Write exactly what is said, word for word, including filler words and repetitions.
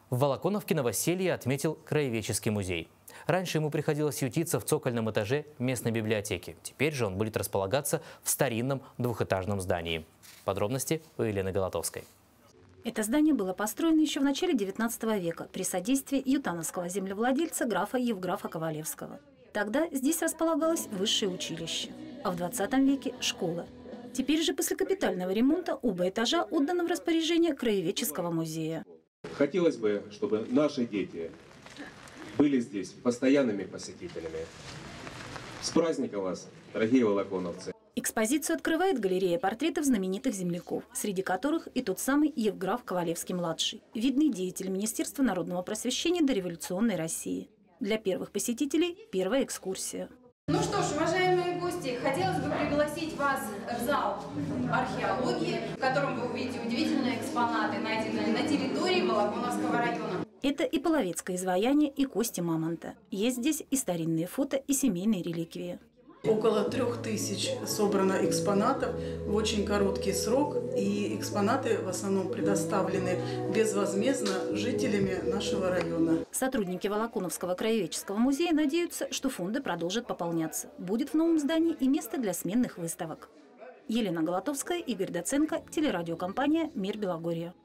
В Волоконовке новоселье отметил Краеведческий музей. Раньше ему приходилось ютиться в цокольном этаже местной библиотеки. Теперь же он будет располагаться в старинном двухэтажном здании. Подробности у Елены Голотовской. Это здание было построено еще в начале девятнадцатого века при содействии ютановского землевладельца графа Евграфа Ковалевского. Тогда здесь располагалось высшее училище, а в двадцатом веке – школа. Теперь же после капитального ремонта оба этажа отданы в распоряжение Краеведческого музея. Хотелось бы, чтобы наши дети были здесь постоянными посетителями. С праздником вас, дорогие волоконовцы! Экспозицию открывает галерея портретов знаменитых земляков, среди которых и тот самый Евграф Ковалевский-младший, видный деятель Министерства народного просвещения дореволюционной России. Для первых посетителей первая экскурсия. Ну что ж, уважаемые гости, хотелось бы пригласить вас в зал археологии, в котором вы увидите удивительные экспонаты, найденные на территории Волоконовского района. Это и половецкое изваяние, и кости мамонта. Есть здесь и старинные фото, и семейные реликвии. Около трех тысяч собрано экспонатов в очень короткий срок, и экспонаты в основном предоставлены безвозмездно жителями нашего района. Сотрудники Волоконовского краеведческого музея надеются, что фонды продолжат пополняться. Будет в новом здании и место для сменных выставок. Елена Голотовская, Игорь Доценко, телерадиокомпания «Мир Белогорья».